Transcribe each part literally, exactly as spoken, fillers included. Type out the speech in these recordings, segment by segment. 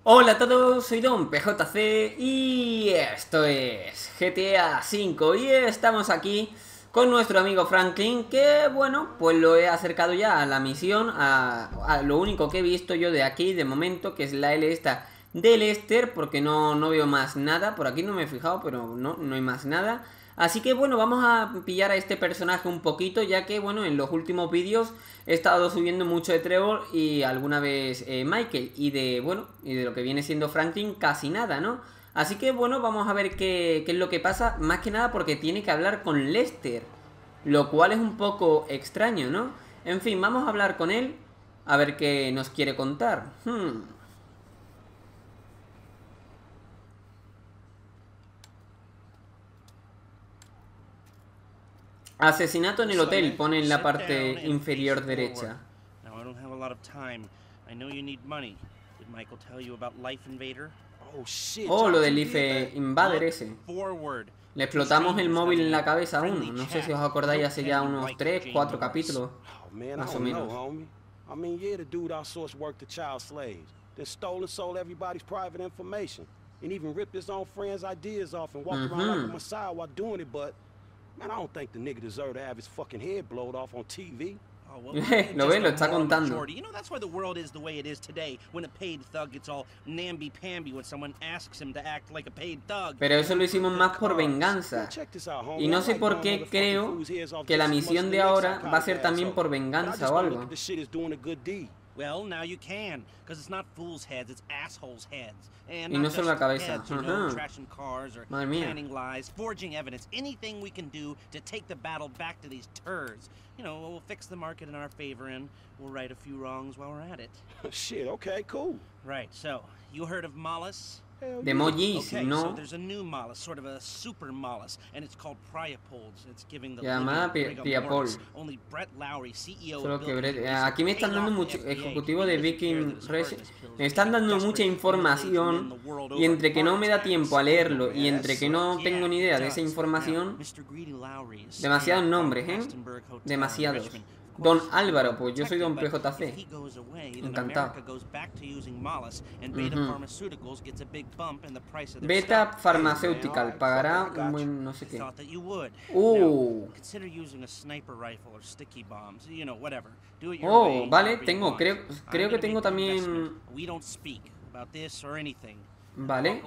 Hola a todos, soy Don P J C y esto es G T A cinco y estamos aquí con nuestro amigo Franklin, que bueno, pues lo he acercado ya a la misión, a, a lo único que he visto yo de aquí de momento, que es la L esta de Lester, porque no, no veo más nada. Por aquí no me he fijado, pero no, no hay más nada. Así que bueno, vamos a pillar a este personaje un poquito, ya que bueno, en los últimos vídeos he estado subiendo mucho de Trevor y alguna vez eh, Michael, y de bueno, y de lo que viene siendo Franklin casi nada, ¿no? Así que bueno, vamos a ver qué, qué es lo que pasa, más que nada porque tiene que hablar con Lester, lo cual es un poco extraño, ¿no? En fin, vamos a hablar con él, a ver qué nos quiere contar. Hmm. Asesinato en el hotel, pone en la parte inferior derecha. Oh, lo del Life Invader ese. Le explotamos el móvil en la cabeza a uno. No sé si os acordáis, hace ya unos tres, cuatro capítulos. Más o menos. I mean, yeah, the dude outsourced work to child slaves, then stole and sold everybody's private information, and even ripped his own friends' ideas off and walked around like a messiah while doing it. But man, I don't think the nigga deserved to have his fucking head blowed off on T V. Oh, well, lo ves, lo está contando. You know, that's why the world is the way it is today. When a paid thug gets all namby-pamby when someone asks him to act like a paid thug. Pero eso lo hicimos más por venganza. Y no sé por qué creo que la misión de ahora va a ser también por venganza o algo. Well, now you can, because it's not fools' heads, it's assholes' heads. And y no solo la cabeza. Heads, you know, trashing cars or Madre mía. planning lies, forging evidence, anything we can do to take the battle back to these turds. You know, we'll fix the market in our favor and we'll right a few wrongs while we're at it. Shit, okay, cool. Right, so, you heard of Mollis? De Mollis, okay, no. So there's a new Mollis, sort of a super Mollis, and it's called Priapolds. It's giving the llamada Priapol. Only Brett Lowry, C E O. Solo que Brett, aquí me están dando mucho ejecutivo de Viking Research. Me están dando mucha información y entre que no me da tiempo a leerlo y entre que no tengo ni idea de esa información, demasiados nombres, ¿eh? Demasiados. Don Álvaro, pues yo soy Don P J C. Encantado. Beta Pharmaceutical pagará un buen no sé qué. Uh. Oh, vale, tengo, creo, creo que tengo también. Vale.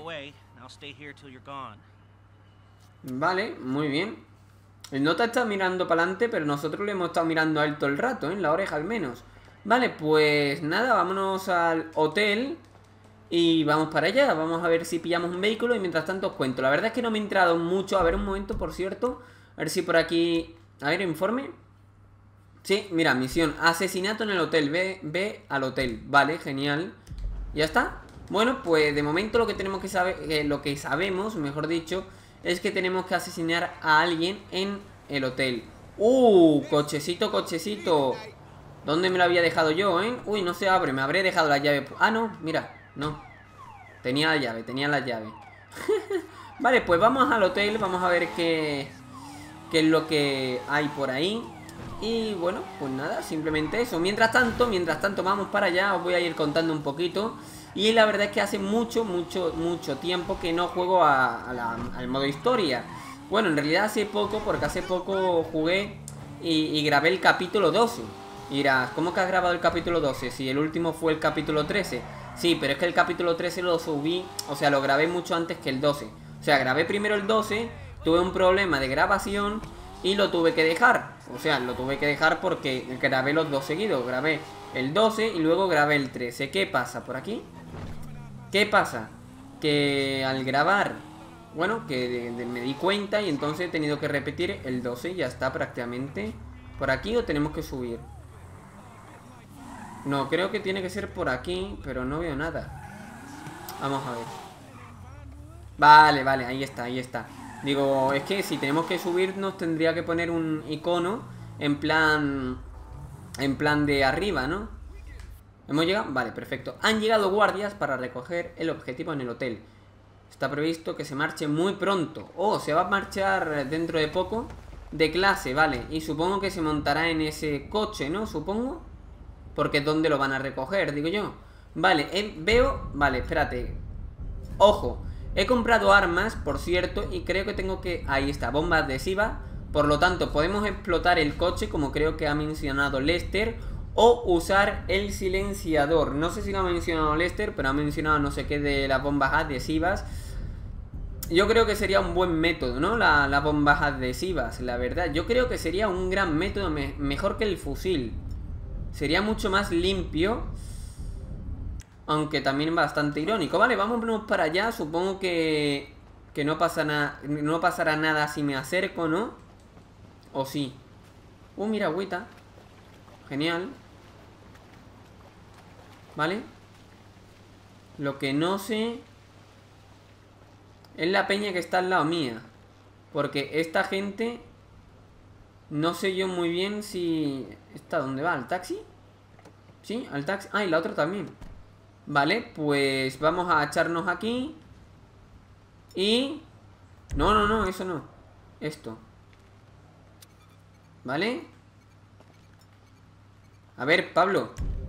Vale, muy bien. El nota está mirando para adelante, pero nosotros le hemos estado mirando a él todo el rato, ¿eh? En la oreja al menos. Vale, pues nada, vámonos al hotel y vamos para allá. Vamos a ver si pillamos un vehículo y mientras tanto os cuento. La verdad es que no me he entrado mucho. A ver, un momento, por cierto. A ver si por aquí... A ver, informe. Sí, mira, misión. Asesinato en el hotel. Ve, ve al hotel. Vale, genial. ¿Ya está? Bueno, pues de momento lo que tenemos que saber... Eh, lo que sabemos, mejor dicho... es que tenemos que asesinar a alguien en el hotel. ¡Uh! Cochecito, cochecito. ¿Dónde me lo había dejado yo, eh? Uy, no se abre, me habré dejado la llave. Ah, no, mira, no. Tenía la llave, tenía la llave. Vale, pues vamos al hotel, vamos a ver qué, qué es lo que hay por ahí. Y bueno, pues nada, simplemente eso. Mientras tanto, mientras tanto vamos para allá, os voy a ir contando un poquito. Y la verdad es que hace mucho, mucho, mucho tiempo que no juego a, a la, al modo historia. Bueno, en realidad hace poco, porque hace poco jugué y, y grabé el capítulo doce. Y dirás, ¿cómo que has grabado el capítulo doce? Si el último fue el capítulo trece. Sí, pero es que el capítulo trece lo subí, o sea, lo grabé mucho antes que el doce. O sea, grabé primero el doce, tuve un problema de grabación y lo tuve que dejar. O sea, lo tuve que dejar porque grabé los dos seguidos. Grabé el doce y luego grabé el trece. ¿Qué pasa por aquí? ¿Qué pasa? Que al grabar, bueno, que de, de, me di cuenta y entonces he tenido que repetir el doce y ya está prácticamente. ¿Por aquí o tenemos que subir? No, creo que tiene que ser por aquí, pero no veo nada. Vamos a ver. Vale, vale, ahí está, ahí está. Digo, es que si tenemos que subirnos tendría que poner un icono en plan... En plan de arriba, ¿no? ¿Hemos llegado? Vale, perfecto. Han llegado guardias para recoger el objetivo en el hotel. Está previsto que se marche muy pronto. Oh, se va a marchar dentro de poco de clase, vale. Y supongo que se montará en ese coche, ¿no? Supongo. Porque ¿dónde lo van a recoger? Digo yo. Vale, eh, veo... Vale, espérate. Ojo, he comprado armas, por cierto, y creo que tengo que... Ahí está, bomba adhesiva. Por lo tanto, podemos explotar el coche, como creo que ha mencionado Lester, o usar el silenciador. No sé si lo ha mencionado Lester, pero ha mencionado no sé qué de las bombas adhesivas. Yo creo que sería un buen método, ¿no? La, las bombas adhesivas, la verdad. Yo creo que sería un gran método, me, mejor que el fusil. Sería mucho más limpio, aunque también bastante irónico. Vale, vámonos para allá. Supongo que, que no, pasa na, no pasará nada si me acerco, ¿no? ¿O sí? Uh, mira, agüita. Genial. Vale. Lo que no sé es la peña que está al lado mía. Porque esta gente... No sé yo muy bien si... ¿Esta dónde va? ¿Al taxi? Sí, al taxi. Ah, y la otra también. Vale, pues vamos a echarnos aquí. Y... No, no, no, eso no. Esto. ¿Vale? A ver, Pablo.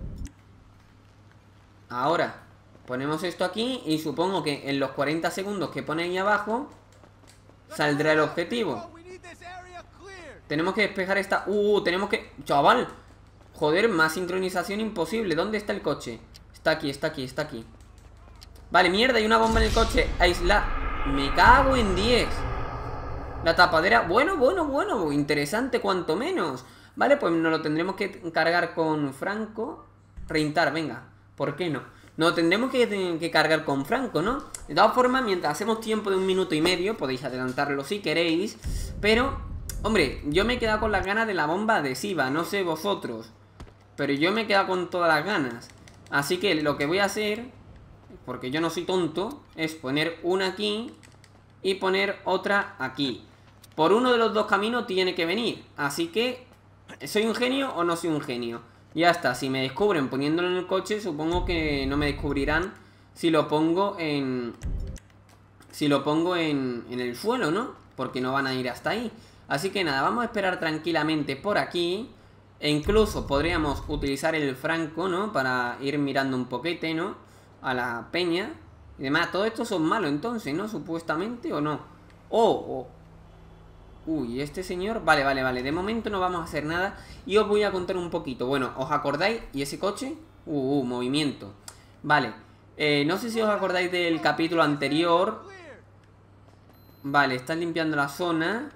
Ahora ponemos esto aquí y supongo que en los cuarenta segundos que pone ahí abajo saldrá el objetivo. Tenemos que despejar esta... Uh, tenemos que... Chaval. Joder, más sincronización imposible. ¿Dónde está el coche? Está aquí, está aquí, está aquí. Vale, mierda, hay una bomba en el coche. Aisla... Me cago en diez. La tapadera... Bueno, bueno, bueno. Interesante cuanto menos. Vale, pues nos lo tendremos que cargar con Franco. Reintar, venga. ¿Por qué no? Nos tendremos que, que cargar con Franco, ¿no? De todas formas, mientras hacemos tiempo de un minuto y medio, podéis adelantarlo si queréis. Pero, hombre, yo me he quedado con las ganas de la bomba adhesiva. No sé vosotros, pero yo me he quedado con todas las ganas. Así que lo que voy a hacer, porque yo no soy tonto, es poner una aquí y poner otra aquí. Por uno de los dos caminos tiene que venir. Así que, ¿soy un genio o no soy un genio? Ya está, si me descubren poniéndolo en el coche, supongo que no me descubrirán si lo pongo en... Si lo pongo en, en el suelo, ¿no? Porque no van a ir hasta ahí. Así que nada, vamos a esperar tranquilamente por aquí. E incluso podríamos utilizar el Franco, ¿no? Para ir mirando un poquete, ¿no? A la peña y demás. Todo esto son malos entonces, ¿no? Supuestamente, ¿o no? Oh, oh. Uy, este señor... Vale, vale, vale. De momento no vamos a hacer nada. Y os voy a contar un poquito. Bueno, ¿os acordáis? ¿Y ese coche? Uh, uh, movimiento. Vale. Eh, no sé si os acordáis del capítulo anterior. Vale, están limpiando la zona.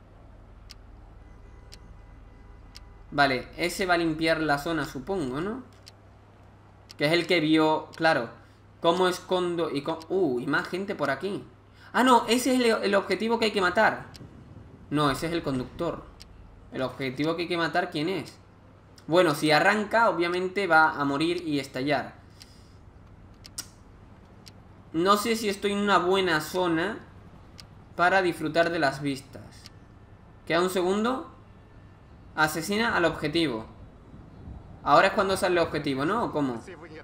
Vale, ese va a limpiar la zona, supongo, ¿no? Que es el que vio... Claro. ¿Cómo escondo? Y cómo... Uh, y más gente por aquí. Ah, no, ese es el, el objetivo que hay que matar. No, ese es el conductor. El objetivo que hay que matar, ¿quién es? Bueno, si arranca, obviamente va a morir y estallar. No sé si estoy en una buena zona para disfrutar de las vistas. Queda un segundo. Asesina al objetivo. Ahora es cuando sale el objetivo, ¿no? ¿O cómo?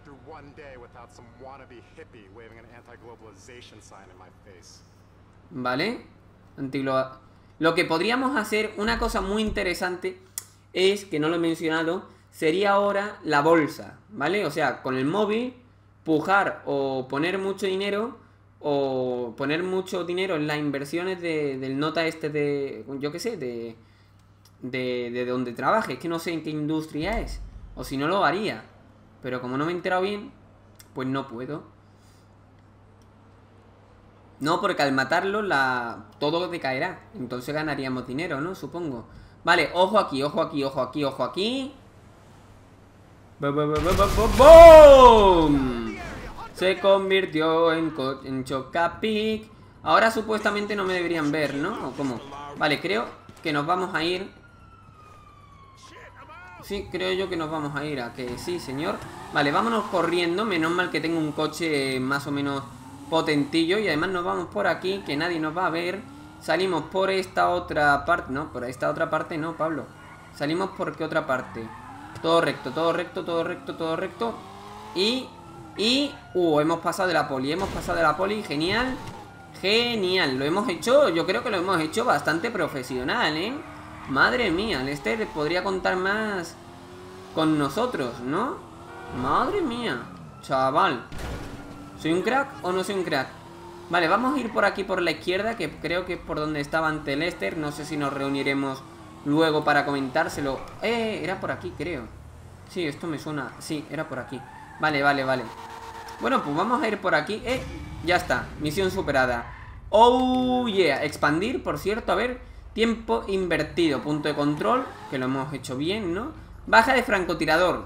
Vale. Antigloba. Lo que podríamos hacer, una cosa muy interesante, es, que no lo he mencionado, sería ahora la bolsa, ¿vale? O sea, con el móvil, pujar o poner mucho dinero, o poner mucho dinero en las inversiones de, del nota este de, yo qué sé, de, de, de donde trabaje. Es que no sé en qué industria es, o si no lo haría. Pero como no me he enterado bien, pues no puedo. No, porque al matarlo la... todo decaerá. Entonces ganaríamos dinero, ¿no? Supongo. Vale, ojo aquí, ojo aquí, ojo aquí, ojo aquí. ¡Boom! Se convirtió en, en Chocapic. Ahora supuestamente no me deberían ver, ¿no? ¿O cómo? Vale, creo que nos vamos a ir. Sí, creo yo que nos vamos a ir. ¿A que sí, señor? Vale, vámonos corriendo. Menos mal que tengo un coche más o menos potentillo. Y además nos vamos por aquí, que nadie nos va a ver. Salimos por esta otra parte. No, por esta otra parte no, Pablo. Salimos por qué otra parte. Todo recto, todo recto, todo recto, todo recto. Y... Y... Uh, hemos pasado de la poli. Hemos pasado de la poli, genial. Genial, lo hemos hecho. Yo creo que lo hemos hecho bastante profesional, ¿eh? Madre mía, Lester podría contar más con nosotros, ¿no? Madre mía. chaval. ¿Soy un crack o no soy un crack? Vale, vamos a ir por aquí por la izquierda, que creo que es por donde estaba ante Lester. No sé si nos reuniremos luego para comentárselo. Eh, era por aquí, creo. Sí, esto me suena. Sí, era por aquí. Vale, vale, vale. Bueno, pues vamos a ir por aquí. Eh, ya está, misión superada. Oh, yeah, expandir, por cierto, a ver. Tiempo invertido, punto de control, que lo hemos hecho bien, ¿no? Baja de francotirador.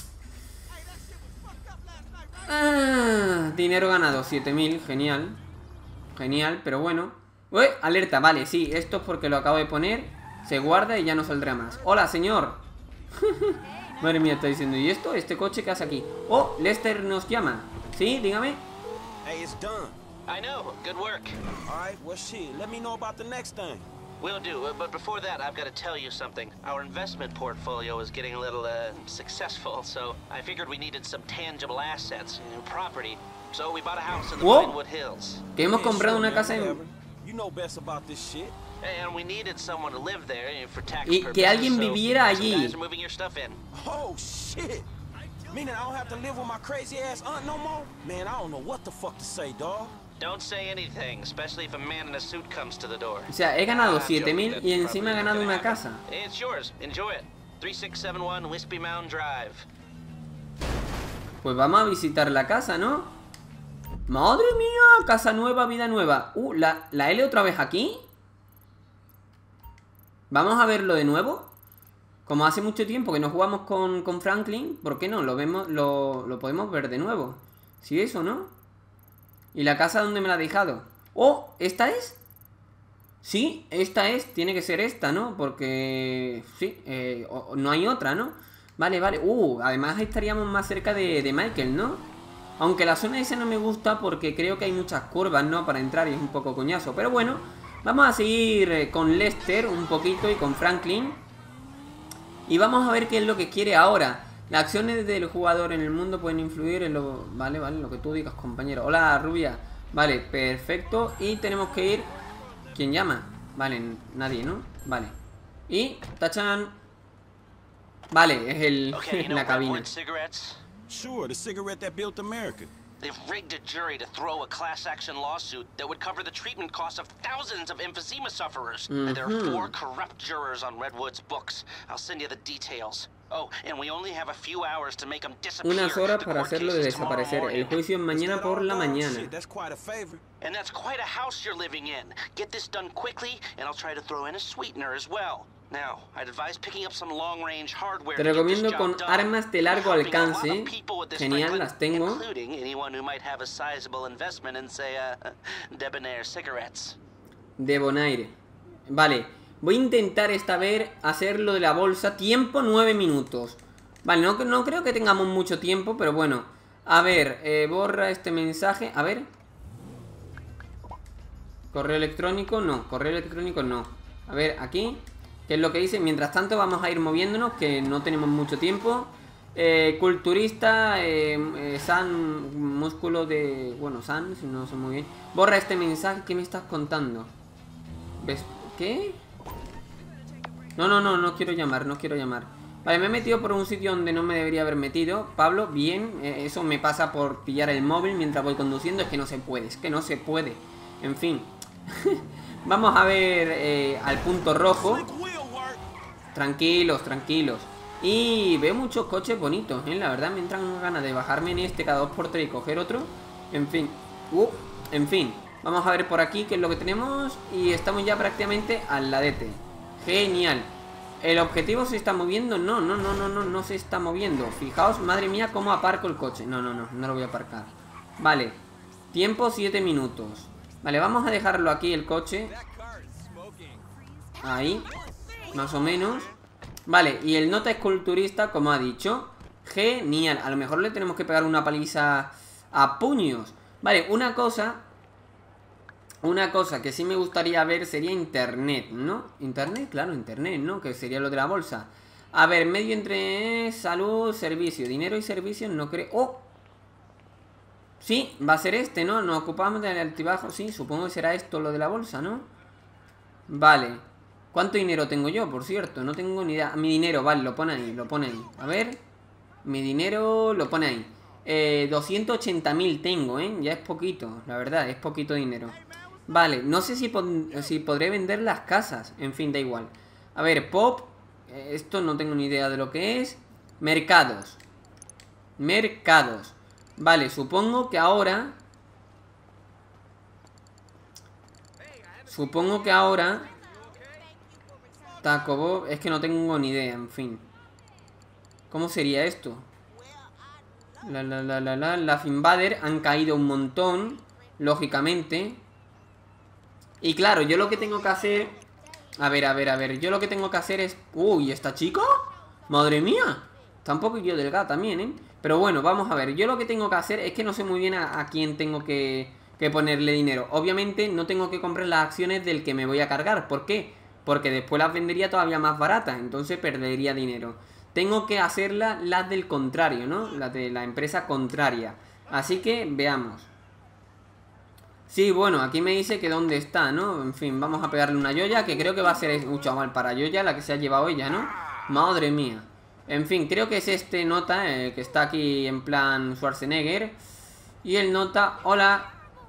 Ah, dinero ganado, siete mil, genial. Genial, pero bueno. Uy, alerta, vale, sí, esto es porque lo acabo de poner. Se guarda y ya no saldrá más. Hola, señor. Madre mía, está diciendo, ¿y esto? ¿Este coche que hace aquí? Oh, Lester nos llama. Sí, dígame. Hey, it's done. I know. Good work. All right, well, shit, let me know about the next thing. Will do, uh, but before that, I've got to tell you something. Our investment portfolio is getting a little, uh, successful, so I figured we needed some tangible assets, you know, property. So we bought a house in the Whoa. Pinewood Hills. Que hemos Yeah, comprado sure, una man, casa en... whatever. You know best about this shit. And we needed someone to live there, you know, for tax Y purposes. que alguien so viviera some allí. guys are moving your stuff in. Oh, shit. Meaning I don't have to live with my crazy ass aunt no more? Man, I don't know what the fuck to say, dog. Don't say anything, especially if a man in a suit comes to the door. O sea, he ganado Ah, siete mil joking, y that's encima he probably ganado not una gonna casa. happen. It's yours. Enjoy it. three six seven one Wispy Mound Drive. Pues vamos a visitar la casa, ¿no? ¡Madre mía! Casa nueva, vida nueva. Uh, ¿la, la L otra vez aquí? Vamos a verlo de nuevo. Como hace mucho tiempo que no jugamos con, con Franklin, ¿por qué no? Lo vemos, lo, lo podemos ver de nuevo. Sí, eso, ¿no? ¿Y la casa dónde me la ha dejado? ¡Oh! ¿Esta es? Sí, esta es. Tiene que ser esta, ¿no? Porque... Sí, eh, o- no hay otra, ¿no? Vale, vale. Uh, además estaríamos más cerca de, de Michael, ¿no? Aunque la zona esa no me gusta porque creo que hay muchas curvas, ¿no? Para entrar y es un poco coñazo. Pero bueno, vamos a seguir eh, con Lester un poquito y con Franklin. Y vamos a ver qué es lo que quiere ahora. Las acciones del jugador en el mundo pueden influir en lo... Vale, vale, lo que tú digas, compañero. Hola, rubia. Vale, perfecto. Y tenemos que ir... ¿Quién llama? Vale, nadie, ¿no? Vale. Y... ¡Tachan! Vale, es el... Okay, you know la cabina. Redwood cigarettes? Sure, the cigarette that built America. They've rigged a jury to throw a class action lawsuit that would cover the treatment costs of thousands of emphysema sufferers. And there are four corrupt jurors on Redwood's books. I'll send you the details. Oh, and we only have a few hours to make them disappear. Unas horas The para court hacerlo case de is tomorrow desaparecer. El morning. juicio es mañana Is that por all, la dog? mañana. Shit, that's quite a favor. And that's quite a house you're living in. Get this done quickly, and I'll try to throw in a sweetener as well. Now, I'd advise picking up some long-range hardware. Te to get this recomiendo job con done. armas de largo Helping a lot of alcance. people with this, Genial, Franklin, las tengo. Including anyone who might have a sizable investment in, say, uh, debonair cigarettes. De Bonaire. Vale, voy a intentar esta vez hacer lo de la bolsa. Tiempo nueve minutos. Vale, no, no creo que tengamos mucho tiempo, pero bueno. A ver, eh, borra este mensaje. A ver. Correo electrónico, no. Correo electrónico, no. A ver, aquí. ¿Qué es lo que dice? Mientras tanto vamos a ir moviéndonos, que no tenemos mucho tiempo. Eh, culturista, eh, eh, San, músculo de... Bueno, San, si no sé muy bien. Borra este mensaje, ¿qué me estás contando? ¿Ves? ¿Qué? No, no, no, no quiero llamar, no quiero llamar. Vale, me he metido por un sitio donde no me debería haber metido. Pablo, bien, eh, eso me pasa por pillar el móvil mientras voy conduciendo. Es que no se puede, es que no se puede. En fin. Vamos a ver eh, al punto rojo. Tranquilos, tranquilos. Y veo muchos coches bonitos, ¿eh? La verdad me entran ganas de bajarme en este cada dos por tres y coger otro. En fin. Uh, en fin. Vamos a ver por aquí qué es lo que tenemos. Y estamos ya prácticamente al ladete. Genial. ¿El objetivo se está moviendo? No, no, no, no, no, no se está moviendo. Fijaos, madre mía, cómo aparco el coche. No, no, no, no lo voy a aparcar. Vale. Tiempo siete minutos. Vale, vamos a dejarlo aquí el coche. Ahí. Más o menos. Vale, y el nota esculturista, como ha dicho. Genial. A lo mejor le tenemos que pegar una paliza a puños. Vale, una cosa... Una cosa que sí me gustaría ver sería internet, ¿no? Internet, claro, internet, ¿no? Que sería lo de la bolsa. A ver, medio entre salud, servicio. Dinero y servicios no creo... ¡Oh! Sí, va a ser este, ¿no? Nos ocupamos del altibajo. Sí, supongo que será esto lo de la bolsa, ¿no? Vale. ¿Cuánto dinero tengo yo, por cierto? No tengo ni idea. Mi dinero, vale, lo pone ahí, lo pone ahí. A ver. Mi dinero lo pone ahí. eh, doscientos ochenta mil tengo, ¿eh? Ya es poquito, la verdad, es poquito dinero. Vale, no sé si, pod si podré vender las casas. En fin, da igual. A ver, Pop. eh, Esto no tengo ni idea de lo que es. Mercados. Mercados. Vale, supongo que ahora... Supongo que ahora... Taco Bob... Es que no tengo ni idea, en fin. ¿Cómo sería esto? La, la, la, la, la... Las Invader han caído un montón. Lógicamente. Y claro, yo lo que tengo que hacer... A ver, a ver, a ver. Yo lo que tengo que hacer es... Uy, ¿esta chica? Madre mía. Está un poquillo delgada también, ¿eh? Pero bueno, vamos a ver. Yo lo que tengo que hacer es que no sé muy bien a, a quién tengo que, que ponerle dinero. Obviamente no tengo que comprar las acciones del que me voy a cargar. ¿Por qué? Porque después las vendería todavía más baratas. Entonces perdería dinero. Tengo que hacerlas las del contrario, ¿no? Las de la empresa contraria. Así que veamos. Sí, bueno, aquí me dice que dónde está, ¿no? En fin, vamos a pegarle una Yoya, que creo que va a ser un chaval para Yoya, la que se ha llevado ella, ¿no? Madre mía. En fin, creo que es este nota, eh, que está aquí en plan Schwarzenegger. Y el nota, hola.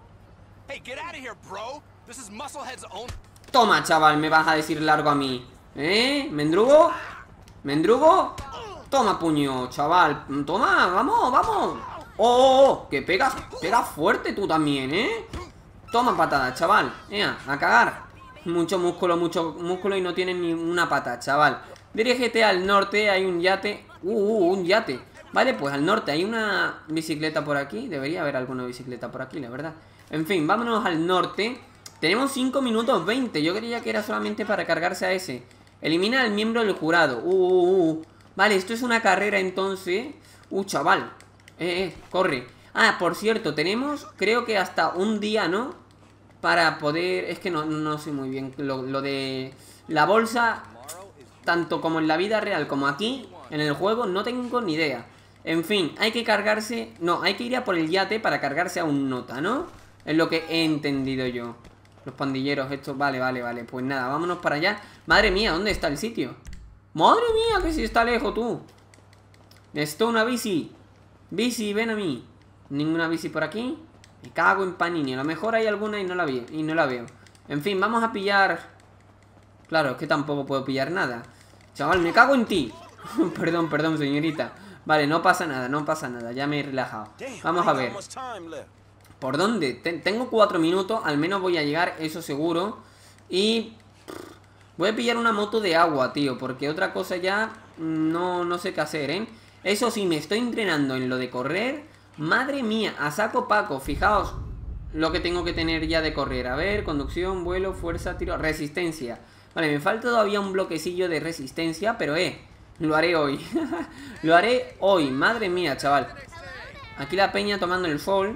Toma, chaval, me vas a decir largo a mí. ¿Eh? ¿Mendrugo? ¿Mendrugo? Toma, puño, chaval. Toma, vamos, vamos. Oh, oh, oh, que pegas, pegas fuerte tú también, ¿eh? Toma patada, chaval. Ea, a cagar. Mucho músculo, mucho músculo y no tienen ni una pata, chaval. Dirígete al norte, hay un yate. Uh, uh, un yate. Vale, pues al norte hay una bicicleta por aquí. Debería haber alguna bicicleta por aquí, la verdad. En fin, vámonos al norte. Tenemos cinco minutos veinte. Yo creía que era solamente para cargarse a ese. Elimina al miembro del jurado. Uh, uh, uh. Vale, esto es una carrera entonces. Uh, chaval. Eh, eh, corre. Ah, por cierto, tenemos, creo que hasta un día, ¿no? Para poder... Es que no, no sé muy bien lo, lo de la bolsa, tanto como en la vida real como aquí, en el juego, no tengo ni idea. En fin, hay que cargarse... No, hay que ir a por el yate para cargarse a un nota, ¿no? Es lo que he entendido yo. Los pandilleros estos, vale, vale, vale. Pues nada, vámonos para allá. Madre mía, ¿dónde está el sitio? Madre mía, que si está lejos tú. Necesito una bici. Bici, ven a mí. Ninguna bici por aquí. Me cago en Panini. A lo mejor hay alguna y no la vi, y no la veo. En fin, vamos a pillar... Claro, es que tampoco puedo pillar nada. Chaval, me cago en ti. Perdón, perdón, señorita. Vale, no pasa nada, no pasa nada. Ya me he relajado. Vamos a ver. ¿Por dónde? Tengo cuatro minutos. Al menos voy a llegar, eso seguro. Y... voy a pillar una moto de agua, tío. Porque otra cosa ya... No, no sé qué hacer, ¿eh? Eso sí, me estoy entrenando en lo de correr. Madre mía, a saco paco. Fijaos lo que tengo que tener ya de correr. A ver, conducción, vuelo, fuerza, tiro, resistencia. Vale, me falta todavía un bloquecillo de resistencia, pero eh, lo haré hoy. Lo haré hoy, madre mía, chaval. Aquí la peña tomando el sol.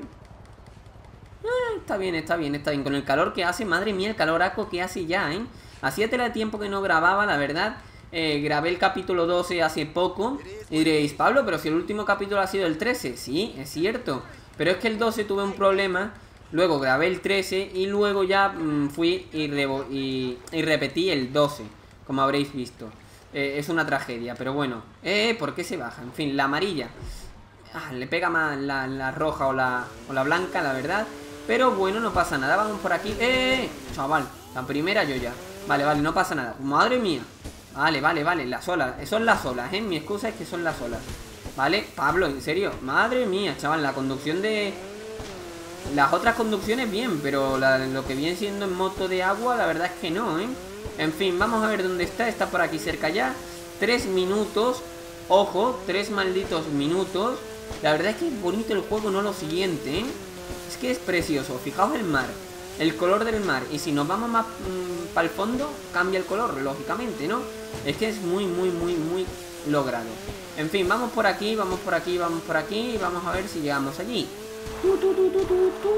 eh, Está bien, está bien, está bien. Con el calor que hace, madre mía, el caloraco que hace ya, ¿eh? Hacía tela de tiempo que no grababa, la verdad. Eh, grabé el capítulo doce hace poco. Y diréis, Pablo, pero si el último capítulo ha sido el trece. Sí, es cierto. Pero es que el doce tuve un problema. Luego grabé el trece y luego ya mmm, fui y, y, y repetí el doce. Como habréis visto. eh, Es una tragedia, pero bueno. Eh, ¿por qué se baja? En fin, la amarilla. ah, Le pega más la, la roja o la, o la blanca, la verdad. Pero bueno, no pasa nada, vamos por aquí. Eh, chaval, la primera yo ya. Vale, vale, no pasa nada. Madre mía. Vale, vale, vale, las olas, son las olas, ¿eh? Mi excusa es que son las olas. Vale, Pablo, en serio, madre mía, chaval, la conducción de... Las otras conducciones bien, pero la, lo que viene siendo en moto de agua, la verdad es que no, ¿eh? En fin, vamos a ver dónde está, está por aquí cerca ya. Tres minutos, ojo, tres malditos minutos. La verdad es que es bonito el juego, no lo siguiente, ¿eh? Es que es precioso, fijaos el mar. El color del mar. Y si nos vamos más mmm, para el fondo, cambia el color, lógicamente, ¿no? Es que es muy, muy, muy, muy logrado. En fin, vamos por aquí, vamos por aquí, vamos por aquí. Y vamos a ver si llegamos allí. Tu, tu, tu, tu, tu,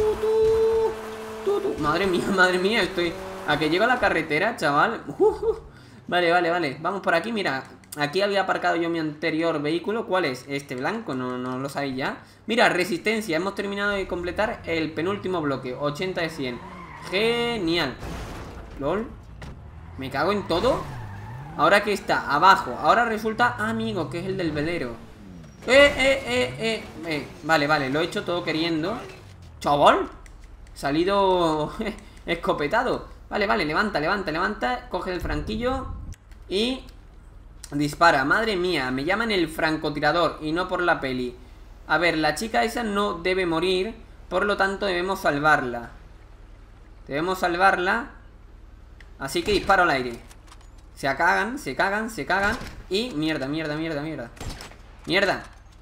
tu, tu, tu. Madre mía, madre mía, estoy... ¿A que llego a la carretera, chaval? Uh, uh. Vale, vale, vale. Vamos por aquí, mira. Aquí había aparcado yo mi anterior vehículo. ¿Cuál es? Este blanco, no, no lo sabéis ya. Mira, resistencia, hemos terminado de completar el penúltimo bloque, ochenta de cien. Genial. LOL. Me cago en todo. Ahora que está abajo, ahora resulta, ah, amigo, que es el del velero. Eh, eh, eh, eh, eh. Vale, vale, lo he hecho todo queriendo. Chaval, salido escopetado. Vale, vale, levanta, levanta, levanta. Coge el franquillo y dispara. Madre mía, me llaman el francotirador y no por la peli. A ver, la chica esa no debe morir, por lo tanto debemos salvarla. Debemos salvarla. Así que disparo al aire. Se cagan, se cagan, se cagan. Y mierda, mierda, mierda, mierda. Mierda.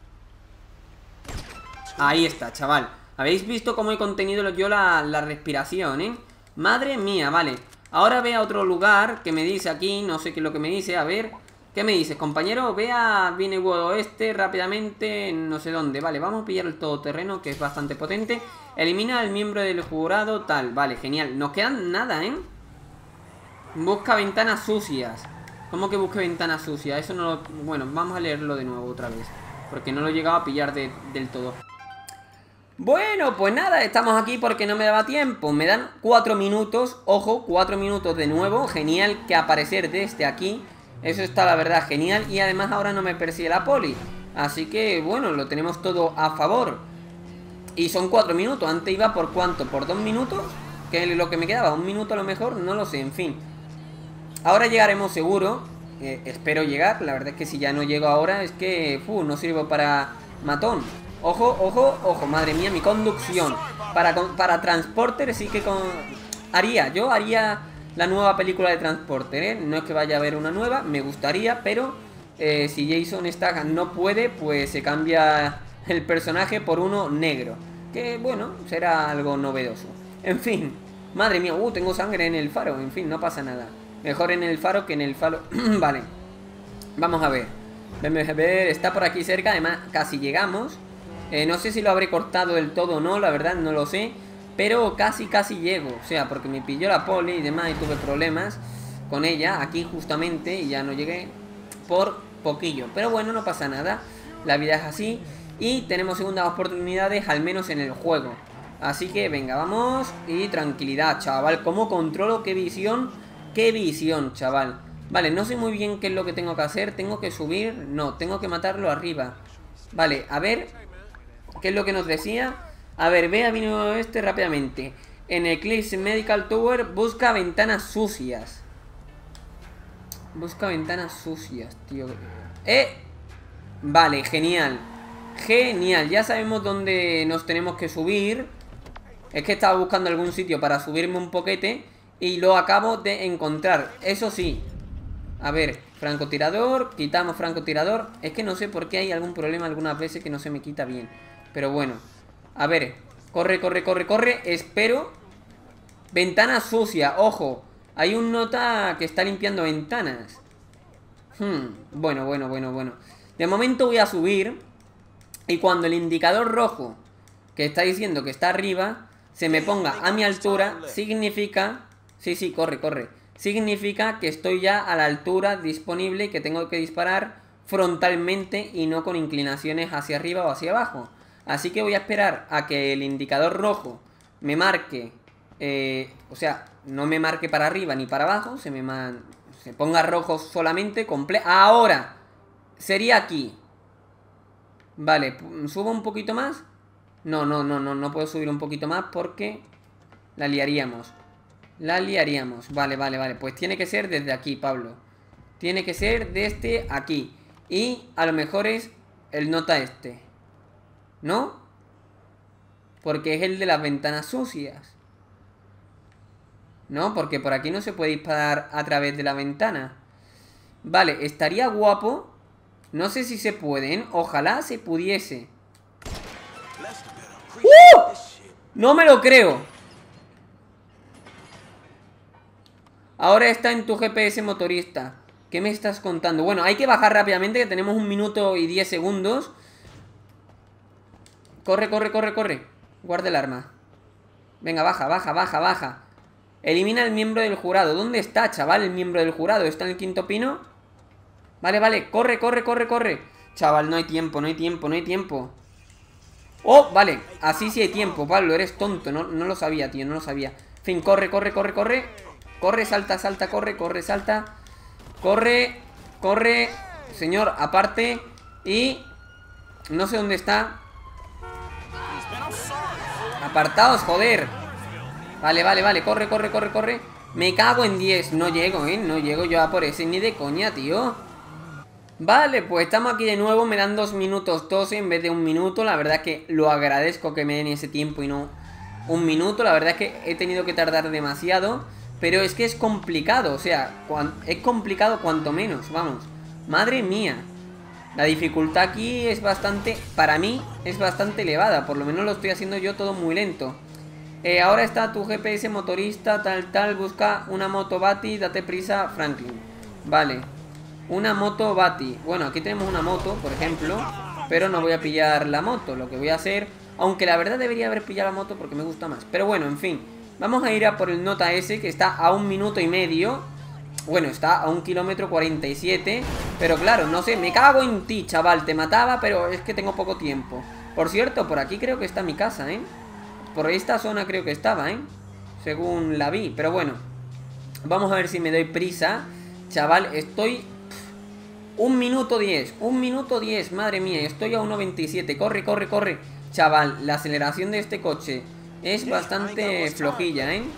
Ahí está, chaval. ¿Habéis visto cómo he contenido yo la, la respiración, eh? Madre mía, vale. Ahora ve a otro lugar que me dice aquí, no sé qué es lo que me dice, a ver. ¿Qué me dices, compañero? Ve a Vinewood Oeste rápidamente, no sé dónde. Vale, vamos a pillar el todoterreno, que es bastante potente. Elimina al miembro del jurado, tal. Vale, genial. Nos quedan nada, ¿eh? Busca ventanas sucias. ¿Cómo que busque ventanas sucias? Eso no lo... Bueno, vamos a leerlo de nuevo otra vez, porque no lo he llegado a pillar de, del todo. Bueno, pues nada, estamos aquí porque no me daba tiempo. Me dan cuatro minutos, ojo, cuatro minutos de nuevo. Genial que aparecer desde aquí. Eso está la verdad genial. Y además ahora no me persigue la poli. Así que bueno, lo tenemos todo a favor. Y son cuatro minutos, antes iba por ¿cuánto? ¿Por dos minutos? Que es lo que me quedaba, un minuto a lo mejor, no lo sé, en fin. Ahora llegaremos seguro, eh, espero llegar. La verdad es que si ya no llego ahora es que uh, no sirvo para matón. Ojo, ojo, ojo, madre mía, mi conducción. Para, para Transporter sí que con... haría, yo haría la nueva película de Transporter, ¿eh? No es que vaya a haber una nueva, me gustaría, pero eh, si Jason Statham no puede, pues se cambia el personaje por uno negro. Que bueno, será algo novedoso. En fin, madre mía, uh, tengo sangre en el faro, en fin, no pasa nada. Mejor en el faro que en el faro. Vale, vamos a ver. Vamos a ver, está por aquí cerca, además casi llegamos. Eh, no sé si lo habré cortado del todo o no, la verdad no lo sé. Pero casi casi llego, o sea, porque me pilló la poli y demás y tuve problemas con ella aquí justamente y ya no llegué por poquillo. Pero bueno, no pasa nada, la vida es así y tenemos segundas oportunidades al menos en el juego. Así que venga, vamos y tranquilidad, chaval. ¿Cómo controlo? ¿Qué visión? ¿Qué visión, chaval? Vale, no sé muy bien qué es lo que tengo que hacer. ¿Tengo que subir? No, tengo que matarlo arriba. Vale, a ver, ¿qué es lo que nos decía? A ver, ve a Vinewood Oeste rápidamente. En Eclipse Medical Tower busca ventanas sucias. Busca ventanas sucias, tío. ¡Eh! Vale, genial. Genial, ya sabemos dónde nos tenemos que subir. Es que estaba buscando algún sitio para subirme un poquete y lo acabo de encontrar. Eso sí. A ver, francotirador. Quitamos francotirador. Es que no sé por qué hay algún problema algunas veces que no se me quita bien. Pero bueno. A ver, corre, corre, corre, corre. Espero. Ventana sucia, ojo. Hay un nota que está limpiando ventanas. hmm, Bueno, bueno, bueno, bueno. De momento voy a subir. Y cuando el indicador rojo que está diciendo que está arriba se me ponga a mi altura, significa... Sí, sí, corre, corre. Significa que estoy ya a la altura disponible y que tengo que disparar frontalmente y no con inclinaciones hacia arriba o hacia abajo. Así que voy a esperar a que el indicador rojo me marque, eh, o sea, no me marque para arriba ni para abajo, se me man, se ponga rojo solamente, comple ahora, sería aquí. Vale, ¿subo un poquito más? No, no, no, no, no puedo subir un poquito más porque la liaríamos. La liaríamos, vale, vale, vale. Pues tiene que ser desde aquí, Pablo. Tiene que ser desde aquí. Y a lo mejor es el nota este, ¿no? Porque es el de las ventanas sucias, ¿no? Porque por aquí no se puede disparar a través de la ventana. Vale, estaría guapo. No sé si se pueden. Ojalá se pudiese. ¡Uh! No me lo creo. Ahora está en tu G P S motorista. ¿Qué me estás contando? Bueno, hay que bajar rápidamente, que tenemos un minuto y diez segundos. Corre, corre, corre, corre. Guarda el arma. Venga, baja, baja, baja, baja. Elimina al miembro del jurado. ¿Dónde está, chaval, el miembro del jurado? ¿Está en el quinto pino? Vale, vale, corre, corre, corre, corre. Chaval, no hay tiempo, no hay tiempo, no hay tiempo. Oh, vale, así sí hay tiempo, Pablo, eres tonto. No, no lo sabía, tío, no lo sabía. En fin, corre, corre, corre, corre. Corre, salta, salta, corre, corre, salta. Corre, corre. Señor, aparte. Y... No sé dónde está. Apartaos, joder. Vale, vale, vale, corre, corre, corre, corre. Me cago en diez, no llego, eh No llego yo a por ese ni de coña, tío. Vale, pues estamos aquí de nuevo. Me dan dos minutos doce en vez de un minuto. La verdad es que lo agradezco que me den ese tiempo y no un minuto. La verdad es que he tenido que tardar demasiado, pero es que es complicado. O sea, es complicado cuanto menos, vamos. Madre mía. La dificultad aquí es bastante, para mí, es bastante elevada. Por lo menos lo estoy haciendo yo todo muy lento. Eh, ahora está tu G P S motorista, tal, tal. Busca una moto Bati, date prisa, Franklin. Vale. Una moto Bati. Bueno, aquí tenemos una moto, por ejemplo. Pero no voy a pillar la moto. Lo que voy a hacer, aunque la verdad debería haber pillado la moto porque me gusta más. Pero bueno, en fin. Vamos a ir a por el Nota S, que está a un minuto y medio. Bueno, está a un kilómetro cuarenta y siete. Pero claro, no sé, me cago en ti, chaval. Te mataba, pero es que tengo poco tiempo. Por cierto, por aquí creo que está mi casa, ¿eh? Por esta zona creo que estaba, ¿eh? Según la vi, pero bueno. Vamos a ver si me doy prisa. Chaval, estoy... Un minuto diez, un minuto diez, madre mía, estoy a uno veintisiete. Corre, corre, corre. Chaval, la aceleración de este coche es bastante flojilla, ¿eh?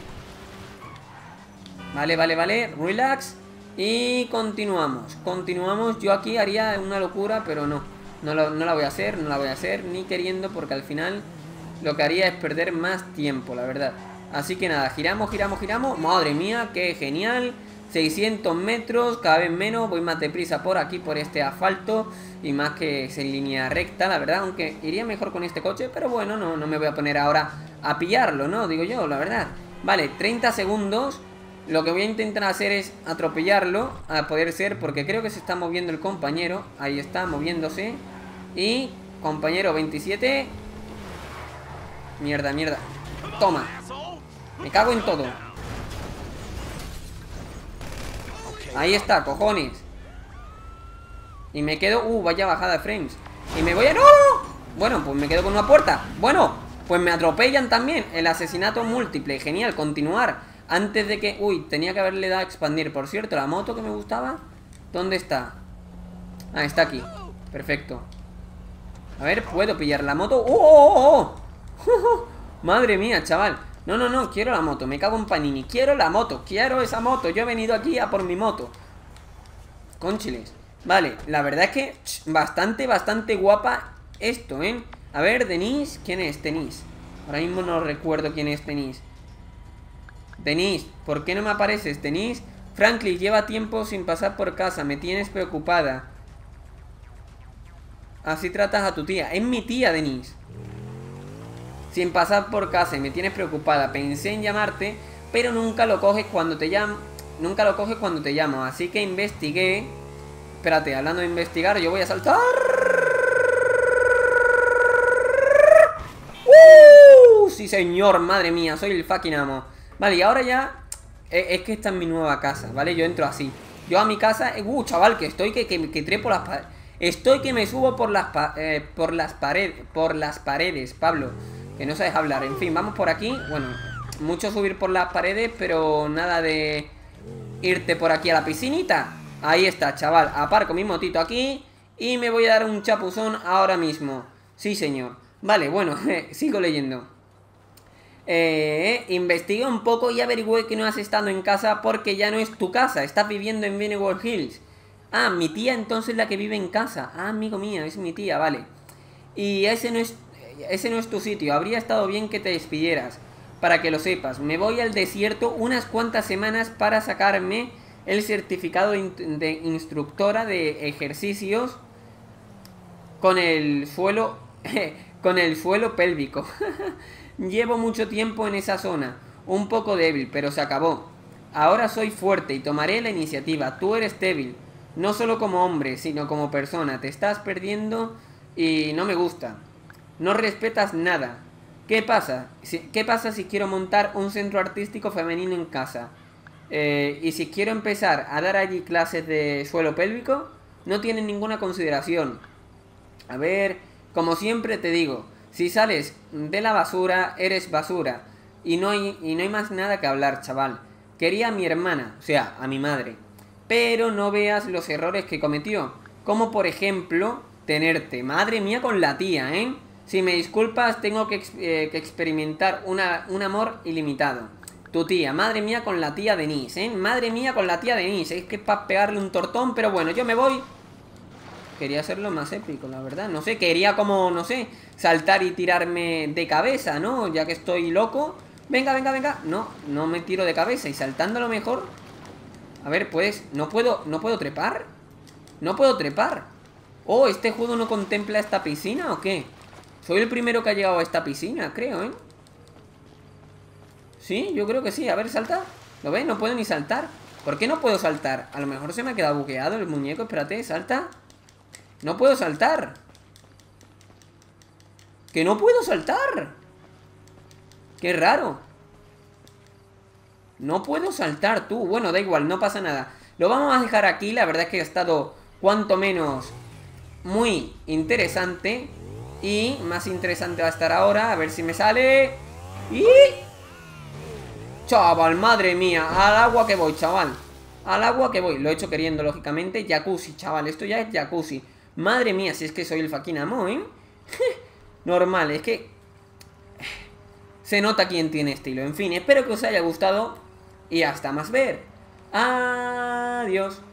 Vale, vale, vale, relax. Y continuamos, continuamos. Yo aquí haría una locura, pero no no, lo, no la voy a hacer, no la voy a hacer ni queriendo, porque al final lo que haría es perder más tiempo, la verdad. Así que nada, giramos, giramos, giramos. Madre mía, qué genial. seiscientos metros, cada vez menos. Voy más deprisa por aquí, por este asfalto. Y más que es en línea recta, la verdad. Aunque iría mejor con este coche, pero bueno, no, no me voy a poner ahora a pillarlo, ¿no? Digo yo, la verdad. Vale, treinta segundos. Lo que voy a intentar hacer es atropellarlo, a poder ser, porque creo que se está moviendo el compañero. Ahí está, moviéndose. Y compañero veintisiete. Mierda, mierda. Toma. Me cago en todo. Ahí está, cojones. Y me quedo... Uh, vaya bajada de frames. Y me voy a... ¡No! Bueno, pues me quedo con una puerta. Bueno, pues me atropellan también. El asesinato múltiple. Genial, continuar. Antes de que... Uy, tenía que haberle dado a expandir. Por cierto, la moto que me gustaba, ¿dónde está? Ah, está aquí. Perfecto. A ver, ¿puedo pillar la moto? ¡Oh, oh, oh! Madre mía, chaval. No, no, no, quiero la moto. Me cago en Panini. Quiero la moto. Quiero esa moto. Yo he venido aquí a por mi moto. Conchiles. Vale, la verdad es que ch, bastante, bastante guapa esto, ¿eh? A ver, Denise. ¿Quién es Denise? Ahora mismo no recuerdo quién es Denise. Denise, ¿por qué no me apareces, Denise? Franklin, lleva tiempo sin pasar por casa. Me tienes preocupada. Así tratas a tu tía. Es mi tía, Denise. Sin pasar por casa y me tienes preocupada. Pensé en llamarte, pero nunca lo coges cuando te llamo. Nunca lo coges cuando te llamo. Así que investigué. Espérate, hablando de investigar, yo voy a saltar. ¡Uh! Sí, señor, madre mía, soy el fucking amo. Vale, y ahora ya... Es que esta es mi nueva casa, ¿vale? Yo entro así. Yo a mi casa... Uh, chaval, que estoy que, que, que trepo las paredes. Estoy que me subo por las, pa eh, por las paredes. Por las paredes, Pablo. Que no sabes hablar. En fin, vamos por aquí. Bueno, mucho subir por las paredes, pero nada de irte por aquí a la piscinita. Ahí está, chaval. Aparco mi motito aquí y me voy a dar un chapuzón ahora mismo. Sí, señor. Vale, bueno, sigo leyendo. Eh, investigué un poco y averigüé que no has estado en casa porque ya no es tu casa. Estás viviendo en Bennewood Hills. Ah, mi tía entonces la que vive en casa. Ah, amigo mío, es mi tía, vale. Y ese no es... Ese no es tu sitio, habría estado bien que te despidieras. Para que lo sepas, me voy al desierto unas cuantas semanas para sacarme el certificado de instructora de ejercicios con el suelo, con el suelo pélvico. Llevo mucho tiempo en esa zona, un poco débil, pero se acabó. Ahora soy fuerte y tomaré la iniciativa. Tú eres débil, no solo como hombre, sino como persona. Te estás perdiendo y no me gusta. No respetas nada. ¿Qué pasa? Si, ¿Qué pasa si quiero montar un centro artístico femenino en casa? Eh, y si quiero empezar a dar allí clases de suelo pélvico, no tienen ninguna consideración. A ver, como siempre te digo, si sales de la basura, eres basura. Y no hay, y no hay más nada que hablar, chaval. Quería a mi hermana, o sea, a mi madre. Pero no veas los errores que cometió. Como por ejemplo... tenerte. Madre mía con la tía, ¿eh? Si me disculpas, tengo que, ex eh, que experimentar una, un amor ilimitado. Tu tía, madre mía con la tía Denise, ¿eh? Madre mía con la tía Denise. Es que es para pegarle un tortón, pero bueno, yo me voy. Quería hacerlo más épico, la verdad. No sé, quería como, no sé, saltar y tirarme de cabeza, ¿no? Ya que estoy loco. Venga, venga, venga. No, no me tiro de cabeza. Y saltando a lo mejor. A ver, pues, ¿no puedo, no puedo trepar? No puedo trepar. Oh, ¿este juego no contempla esta piscina o qué? Soy el primero que ha llegado a esta piscina, creo, ¿eh? Sí, yo creo que sí. A ver, salta. ¿Lo ves? No puedo ni saltar. ¿Por qué no puedo saltar? A lo mejor se me ha quedado bugueado el muñeco. Espérate, salta. No puedo saltar. ¡Que no puedo saltar! ¡Qué raro! No puedo saltar, tú. Bueno, da igual, no pasa nada. Lo vamos a dejar aquí. La verdad es que ha estado cuanto menos muy interesante. Y más interesante va a estar ahora. A ver si me sale. ¡Y! Chaval, madre mía. Al agua que voy, chaval. Al agua que voy. Lo he hecho queriendo, lógicamente. Jacuzzi, chaval. Esto ya es jacuzzi. Madre mía, si es que soy el fucking amo, ¿eh? Normal, es que se nota quién tiene estilo. En fin, espero que os haya gustado. Y hasta más ver. Adiós.